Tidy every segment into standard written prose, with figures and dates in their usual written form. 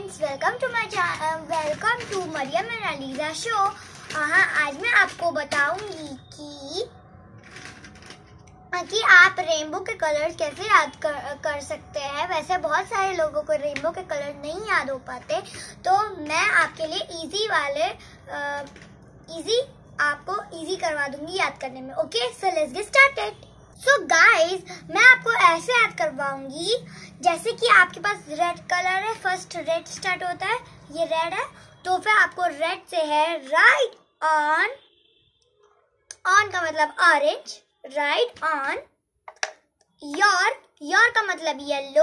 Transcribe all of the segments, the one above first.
Friends, welcome to Mariyam and Aliza show. हाँ, आज मैं आपको बताऊंगी कि आप रेनबो के कलर्स कैसे याद कर सकते हैं। वैसे बहुत सारे लोगों को रेनबो के कलर नहीं याद हो पाते, तो मैं आपके लिए आपको इजी करवा दूंगी याद करने में। Okay, so let's get started. So guys, मैं आपको ऐसे याद करवाऊंगी जैसे कि आपके पास रेड कलर है। फर्स्ट रेड स्टार्ट होता है, ये रेड है, तो फिर आपको रेड से है राइट ऑन। ऑन का मतलब ऑरेंज, राइट ऑन। योर का मतलब येलो,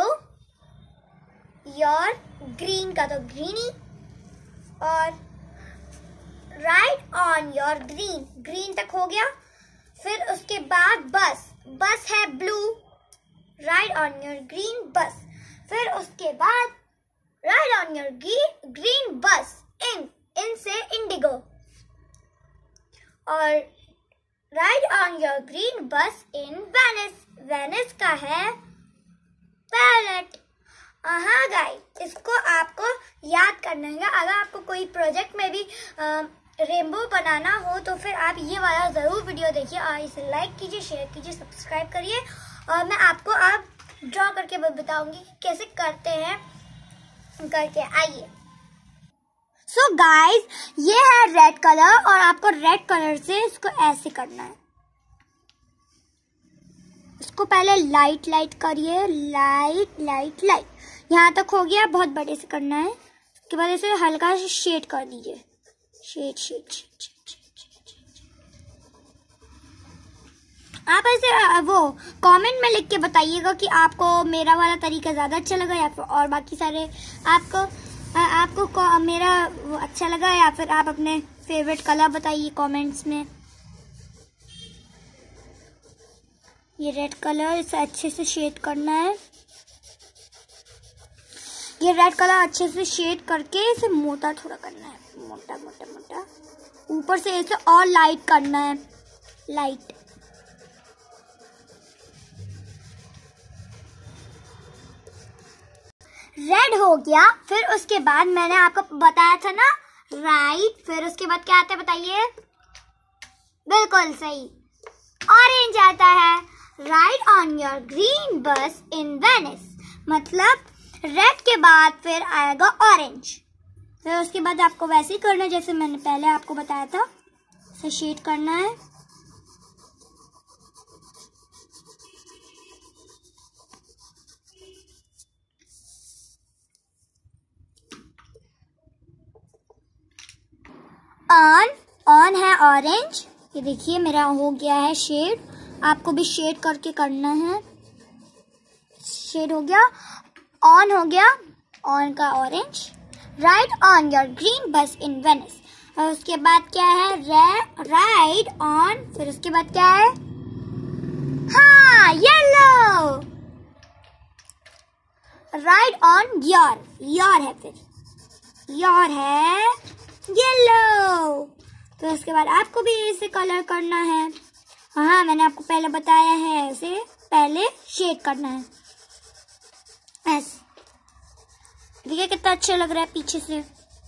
योर ग्रीन का तो ग्रीनी, और right on your green. Green तक हो गया। फिर उसके बाद बस है blue, right on your green bus. फिर उसके बाद right on your green bus. इन से इंडिगो, और right on your green bus in Venice. Venice का है पैरेट। हाँ गाइस, इसको आपको याद करना है। अगर आपको कोई प्रोजेक्ट में भी रेनबो बनाना हो तो फिर आप ये वाला जरूर वीडियो देखिए और इसे लाइक कीजिए, शेयर कीजिए, सब्सक्राइब करिए। और मैं आपको अब ड्रॉ करके बताऊंगी कि कैसे करते हैं करके। आइए। सो गाइस, ये है रेड कलर और आपको रेड कलर से इसको ऐसे करना है। इसको पहले लाइट करिए, लाइट। यहाँ तक हो गया, बहुत बड़े से करना है। उसके बाद इसे हल्का से शेड कर दीजिए। शेड। आप ऐसे वो कमेंट में लिख के बताइएगा कि आपको मेरा वाला तरीका ज्यादा अच्छा लगा या फिर और बाकी सारे आपको मेरा अच्छा लगा, या फिर आप अपने फेवरेट कलर बताइए कमेंट्स में। ये रेड कलर, इसे अच्छे से शेड करना है। ये रेड कलर अच्छे से शेड करके इसे मोटा थोड़ा करना है, मोटा। ऊपर से इसे और लाइट करना है, लाइट। रेड हो गया। फिर उसके बाद मैंने आपको बताया था ना राइट, फिर उसके बाद क्या आता है बताइए? बिल्कुल सही, ऑरेंज आता है। Right on your green bus in Venice, मतलब रेड के बाद फिर आएगा ऑरेंज। फिर उसके बाद आपको वैसे ही करना है जैसे मैंने पहले आपको बताया था। इसे शेड करना है। ऑन है ऑरेंज। ये देखिए मेरा हो गया है शेड। आपको भी शेड करके करना है। शेड हो गया, ऑन हो गया, ऑन का orange. Right on your green bus in Venice. और उसके बाद क्या है? Right on. फिर उसके बाद क्या है? हाँ, येलो। राइट ऑन योर है, फिर योर है येलो। तो उसके बाद आपको भी इसे कलर करना है। हाँ, मैंने आपको पहले बताया है, इसे पहले शेड करना है ऐसे। देखिए कितना अच्छा लग रहा है पीछे से।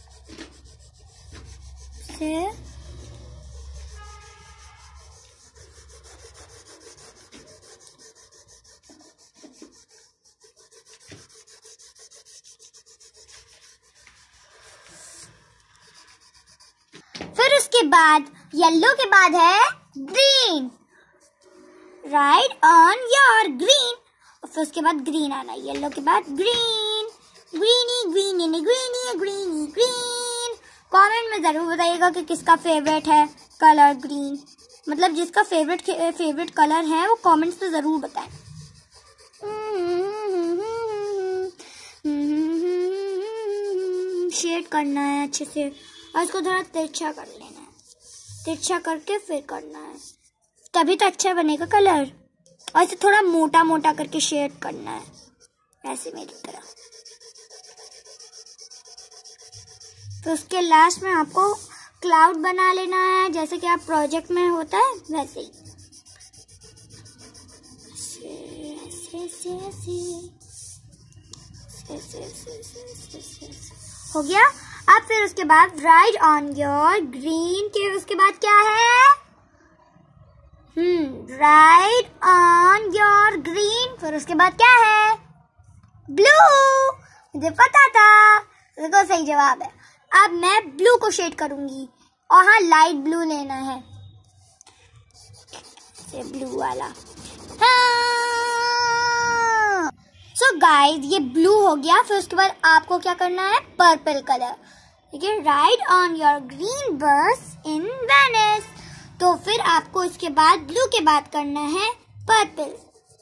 फिर उसके बाद येलो के बाद है green. Right on your green. फिर उसके बाद ग्रीन आना है। येलो के बाद ग्रीन, ग्रीन। कमेंट में जरूर बताइएगा कि किसका फेवरेट है कलर ग्रीन। मतलब जिसका फेवरेट कलर है वो कमेंट्स में जरूर बताएं। शेड करना है अच्छे से और इसको थोड़ा तिरछा कर लेना है। तिरछा करके फिर करना है, तभी तो अच्छा बनेगा कलर। और इसे थोड़ा मोटा करके शेड करना है, ऐसे मेरी तरह। तो उसके लास्ट में आपको क्लाउड बना लेना है, जैसे कि आप प्रोजेक्ट में होता है वैसे ही। ऐसे हो गया। अब फिर उसके बाद राइट ऑन योर ग्रीन के उसके बाद क्या है? राइट ऑन योर ग्रीन, फिर उसके बाद क्या है? ब्लू। मुझे पता था, देखो सही जवाब है। अब मैं ब्लू को शेड करूंगी और हाँ लाइट ब्लू लेना है, ये ब्लू वाला। हाँ। सो गाइस ये ब्लू हो गया। फिर उसके बाद आपको क्या करना है? Purple colour. ठीक है, right on your green bus in Venice. तो फिर आपको इसके बाद ब्लू के बाद करना है पर्पल।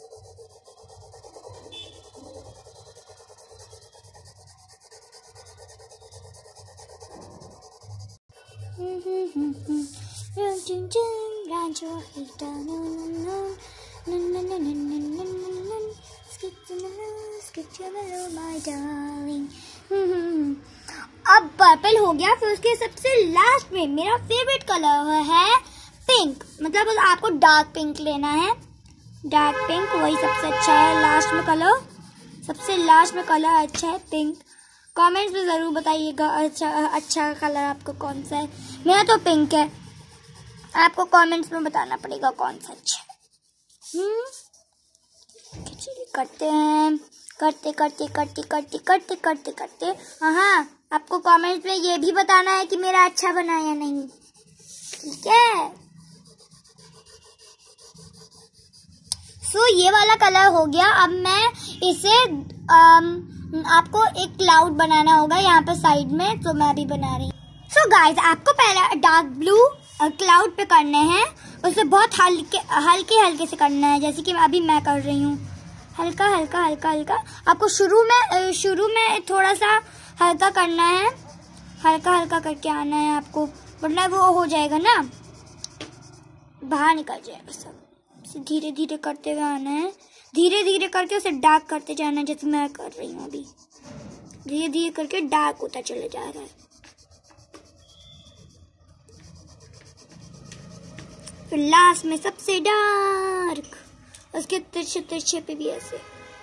अब पर्पल हो गया। फिर उसके सबसे लास्ट में मेरा फेवरेट कलर है पिंक, मतलब आपको डार्क पिंक लेना है। डार्क पिंक वही सबसे अच्छा है लास्ट में कलर, सबसे लास्ट में कलर अच्छा है पिंक। कमेंट्स में ज़रूर बताइएगा अच्छा कलर आपको कौन सा है। मेरा तो पिंक है, आपको कमेंट्स में बताना पड़ेगा कौन सा अच्छा है। चलिए करते हैं, करते करते करते करते करते करते करते। हाँ, आपको कमेंट्स में ये भी बताना है कि मेरा अच्छा बना या नहीं, ठीक है। सो ये वाला कलर हो गया। अब मैं इसे आपको एक क्लाउड बनाना होगा यहाँ पे साइड में, तो मैं भी बना रही हूँ। सो गाइज आपको पहले डार्क ब्लू क्लाउड पे करने हैं, उसे बहुत हल्के हल्के से करना है, जैसे कि अभी मैं कर रही हूँ। हल्का हल्का हल्का हल्का। आपको शुरू में थोड़ा सा हल्का करना है, हल्का हल्का करके आना है आपको, वरना वो हो जाएगा ना, बाहर निकल जाएगा सब। धीरे धीरे करते हुए आना है, धीरे धीरे करके उसे डार्क करते जाना है, जैसे मैं कर रही हूँ अभी। धीरे धीरे करके डार्क होता चला जा रहा है। फिर लास्ट में सबसे डार्क, उसके तिरछे तिरछे पे भी ऐसे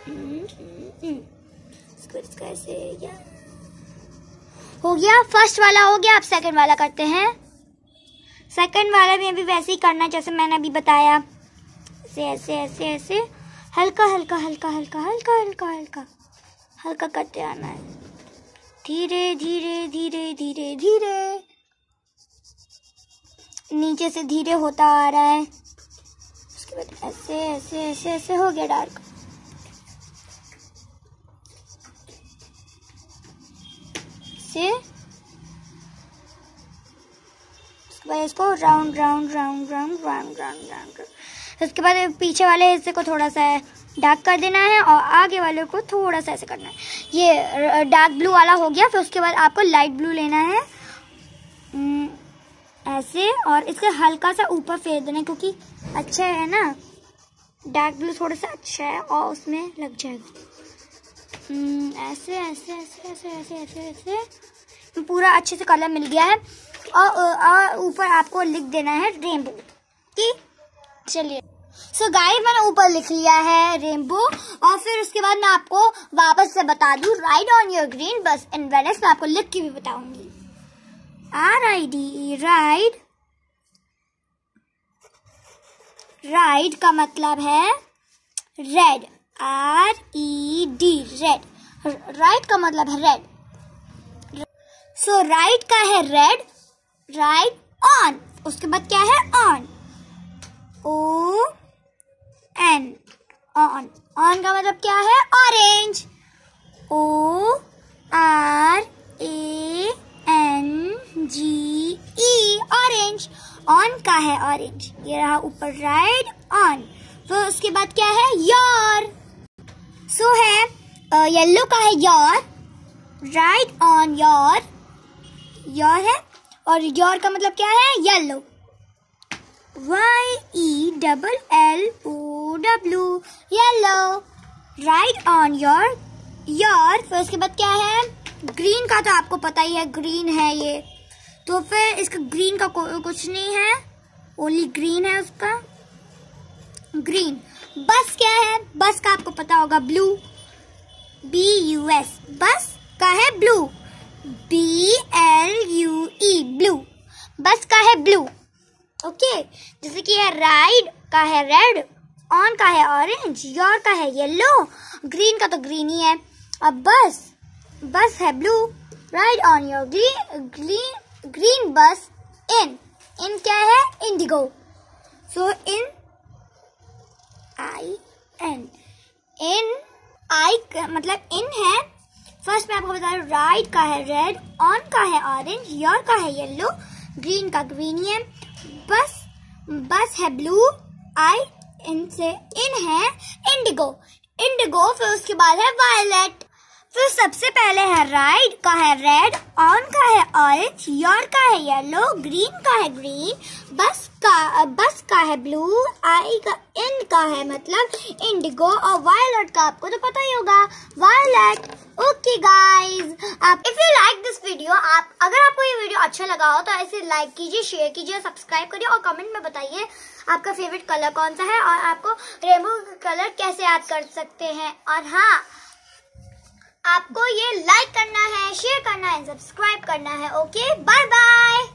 इसको ऐसे हो गया। फर्स्ट वाला हो गया। अब सेकंड वाला करते हैं। सेकंड वाला में भी वैसे ही करना जैसे मैंने अभी बताया, ऐसे ऐसे ऐसे ऐसे हल्का हल्का हल्का हल्का हल्का हल्का हल्का हल्का करते आना है, धीरे धीरे धीरे धीरे धीरे, नीचे से धीरे होता आ रहा है। उसके बाद ऐसे ऐसे ऐसे ऐसे हो गया डार्क। से उसके बाद इसको round round round round round round round. उसके बाद पीछे वाले हिस्से को थोड़ा सा डार्क कर देना है और आगे वाले को थोड़ा सा ऐसे करना है। ये डार्क ब्लू वाला हो गया। फिर उसके बाद आपको लाइट ब्लू लेना है ऐसे, और इसे हल्का सा ऊपर फेर देना है, क्योंकि अच्छा है ना, डार्क ब्लू थोड़ा सा अच्छा है और उसमें लग जाएगा। ऐसे ऐसे ऐसे ऐसे ऐसे ऐसे ऐसे पूरा अच्छे से कलर मिल गया है। और ऊपर आपको लिख देना है रेनबो की। चलिए सो गाइस मैंने ऊपर लिख लिया है रेनबो। और फिर उसके बाद मैं आपको वापस से बता दूं, ride on your green bus in Venice. मैं आपको लिख के भी बताऊंगी। RID राइड, राइड का मतलब है रेड, RED रेड, राइट का मतलब है रेड। सो राइट का है रेड, राइट ऑन, उसके बाद क्या है ऑन, ON, ऑन। ऑन का मतलब क्या है ऑरेंज, ORANGE, ऑरेंज। ऑन का है ऑरेंज, ये रहा ऊपर राइड ऑन। तो उसके बाद क्या है योर। सो है येलो का है your, right on your, your है, और योर का मतलब क्या है yellow, YELLOW yellow, right on your, your. फिर उसके बाद क्या है ग्रीन का, तो आपको पता ही है ग्रीन है ये, तो फिर इसका ग्रीन का कुछ नहीं है, ओनली ग्रीन है उसका, ग्रीन। बस क्या है, बस का आपको पता होगा ब्लू, BUS, बस का है ब्लू। BLUE ब्लू, बस का है ब्लू। ओके, जैसे कि है राइड का है रेड, ऑन का है ऑरेंज, योर का है येलो, ग्रीन का तो ग्रीन ही है। अब बस है blue, ride on your green bus in क्या है इंडिगो। सो इन मतलब इन है। फर्स्ट में आपको बता रहा हूँ, राइड का है रेड, ऑन का है ऑरेंज, योर का है येलो, ग्रीन का ग्रीन ही है। बस है ब्लू, इन है इंडिगो। फिर उसके बाद है वायलेट। फिर सबसे पहले है राइड का है रेड, ऑन का है ऑरेंज, योर का है येलो, ग्रीन का है ग्रीन, बस का है ब्लू, इन का है मतलब इंडिगो, और वायलेट का आपको तो पता ही होगा, violet. Okay guys, if you like this video, अगर आपको ये वीडियो अच्छा लगा हो तो ऐसे लाइक कीजिए, शेयर कीजिए, सब्सक्राइब करिए और कमेंट में बताइए आपका फेवरेट कलर कौन सा है और आपको रेनबो कलर कैसे याद कर सकते हैं। और हाँ, आपको ये लाइक करना है, शेयर करना है, सब्सक्राइब करना है। Okay, bye bye.